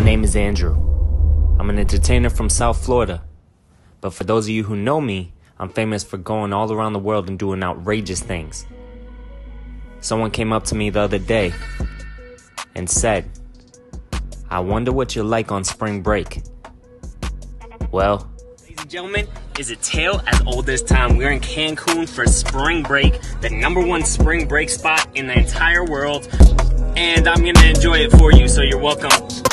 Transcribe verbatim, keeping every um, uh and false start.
name is Andrew. I'm an entertainer from South Florida. But for those of you who know me, I'm famous for going all around the world and doing outrageous things. Someone came up to me the other day and said, "I wonder what you're like on spring break." Well, ladies and gentlemen, is a tale as old as time. We're in Cancun for spring break, the number one spring break spot in the entire world. And I'm gonna enjoy it for you, so you're welcome.